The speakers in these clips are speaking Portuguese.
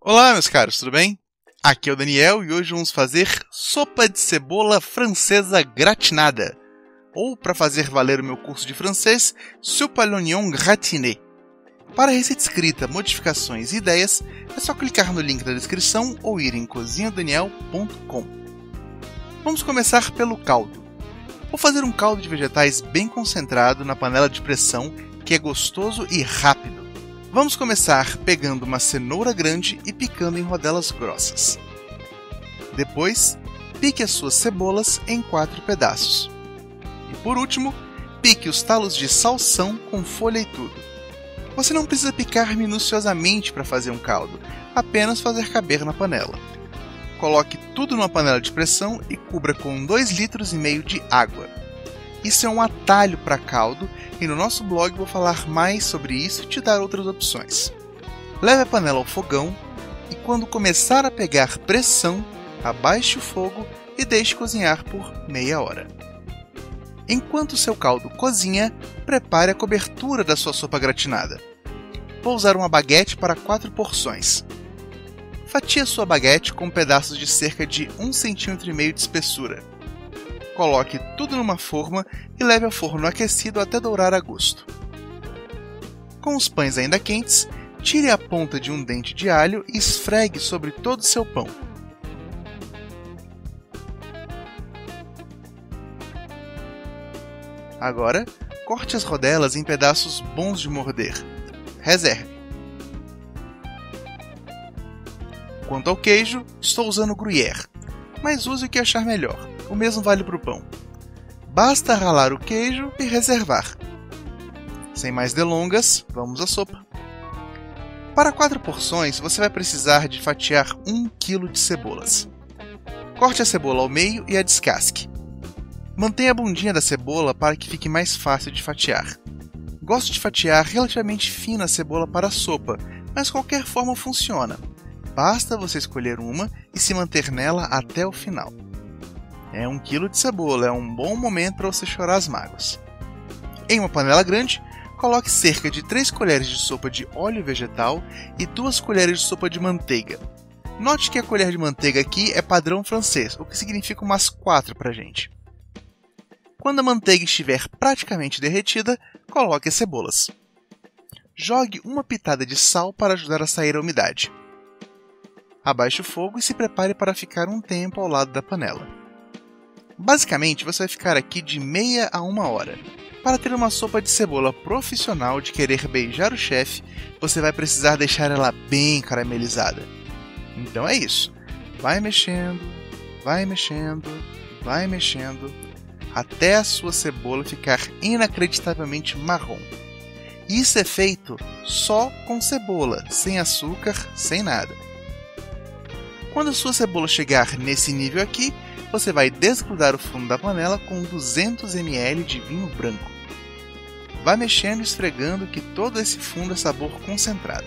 Olá, meus caros, tudo bem? Aqui é o Daniel e hoje vamos fazer sopa de cebola francesa gratinada. Ou, para fazer valer o meu curso de francês, soupe à l'oignon gratiné. Para a receita escrita, modificações e ideias, é só clicar no link da descrição ou ir em cozinhadaniel.com. Vamos começar pelo caldo. Vou fazer um caldo de vegetais bem concentrado na panela de pressão, que é gostoso e rápido. Vamos começar pegando uma cenoura grande e picando em rodelas grossas. Depois, pique as suas cebolas em 4 pedaços. E por último, pique os talos de salsão com folha e tudo. Você não precisa picar minuciosamente para fazer um caldo, apenas fazer caber na panela. Coloque tudo numa panela de pressão e cubra com 2,5 litros de água. Isso é um atalho para caldo e no nosso blog vou falar mais sobre isso e te dar outras opções. Leve a panela ao fogão e quando começar a pegar pressão, abaixe o fogo e deixe cozinhar por meia hora. Enquanto o seu caldo cozinha, prepare a cobertura da sua sopa gratinada. Vou usar uma baguete para 4 porções. Fatie a sua baguete com pedaços de cerca de 1,5 cm de espessura. Coloque tudo numa forma e leve ao forno aquecido até dourar a gosto. Com os pães ainda quentes, tire a ponta de um dente de alho e esfregue sobre todo o seu pão. Agora, corte as rodelas em pedaços bons de morder. Reserve. Quanto ao queijo, estou usando gruyère, mas use o que achar melhor. O mesmo vale para o pão. Basta ralar o queijo e reservar. Sem mais delongas, vamos à sopa. Para 4 porções, você vai precisar de fatiar 1 kg de cebolas. Corte a cebola ao meio e a descasque. Mantenha a bundinha da cebola para que fique mais fácil de fatiar. Gosto de fatiar relativamente fina a cebola para a sopa, mas qualquer forma funciona. Basta você escolher uma e se manter nela até o final. É 1 kg de cebola, é um bom momento para você chorar as mágoas. Em uma panela grande, coloque cerca de 3 colheres de sopa de óleo vegetal e 2 colheres de sopa de manteiga. Note que a colher de manteiga aqui é padrão francês, o que significa umas 4 para a gente. Quando a manteiga estiver praticamente derretida, coloque as cebolas. Jogue uma pitada de sal para ajudar a sair a umidade. Abaixe o fogo e se prepare para ficar um tempo ao lado da panela. Basicamente, você vai ficar aqui de meia a 1 hora. Para ter uma sopa de cebola profissional de querer beijar o chefe, você vai precisar deixar ela bem caramelizada. Então é isso. Vai mexendo, vai mexendo, vai mexendo, até a sua cebola ficar inacreditavelmente marrom. Isso é feito só com cebola, sem açúcar, sem nada. Quando a sua cebola chegar nesse nível aqui, você vai desgrudar o fundo da panela com 200 ml de vinho branco. Vá mexendo e esfregando que todo esse fundo é sabor concentrado.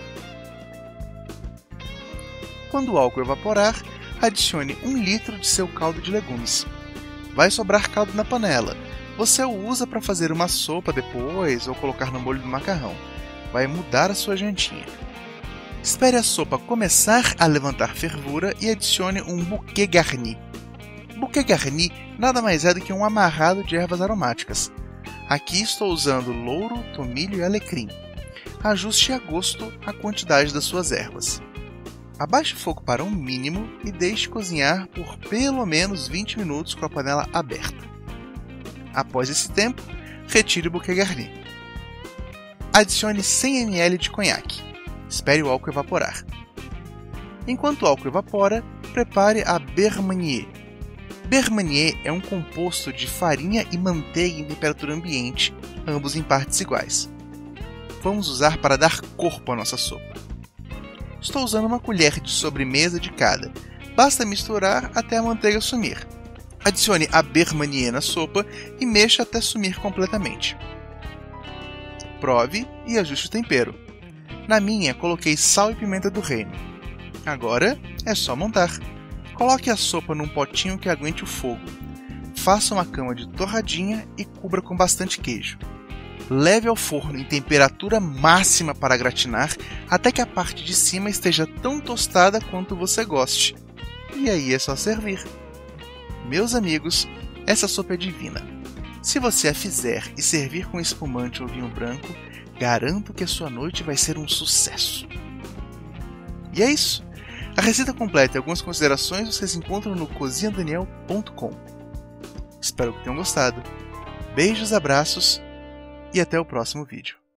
Quando o álcool evaporar, adicione 1 litro de seu caldo de legumes. Vai sobrar caldo na panela. Você o usa para fazer uma sopa depois ou colocar no molho do macarrão. Vai mudar a sua jantinha. Espere a sopa começar a levantar fervura e adicione um bouquet garni. Bouquet garni nada mais é do que um amarrado de ervas aromáticas. Aqui estou usando louro, tomilho e alecrim. Ajuste a gosto a quantidade das suas ervas. Abaixe o fogo para um mínimo e deixe cozinhar por pelo menos 20 minutos com a panela aberta. Após esse tempo, retire o bouquet garni. Adicione 100 ml de conhaque. Espere o álcool evaporar. Enquanto o álcool evapora, prepare a beurre manier. Beurre manier é um composto de farinha e manteiga em temperatura ambiente, ambos em partes iguais. Vamos usar para dar corpo à nossa sopa. Estou usando uma colher de sobremesa de cada. Basta misturar até a manteiga sumir. Adicione a beurre manier na sopa e mexa até sumir completamente. Prove e ajuste o tempero. Na minha, coloquei sal e pimenta do reino. Agora é só montar. Coloque a sopa num potinho que aguente o fogo. Faça uma cama de torradinha e cubra com bastante queijo. Leve ao forno em temperatura máxima para gratinar até que a parte de cima esteja tão tostada quanto você goste. E aí é só servir. Meus amigos, essa sopa é divina. Se você a fizer e servir com espumante ou vinho branco, garanto que a sua noite vai ser um sucesso. E é isso. A receita completa e algumas considerações vocês encontram no cozinhadaniel.com. Espero que tenham gostado. Beijos, abraços e até o próximo vídeo.